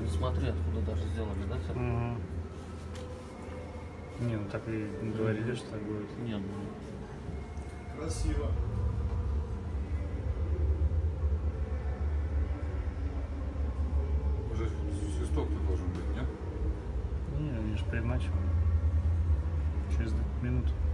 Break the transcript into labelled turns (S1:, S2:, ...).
S1: Смотри, откуда даже сделали, да?
S2: Угу. Не, ну так и говорили, что так будет.
S1: Нет, ну...
S3: Красиво.
S4: Уже свисток-то должен быть, нет?
S2: Не, они же перед матчем. Через минуту.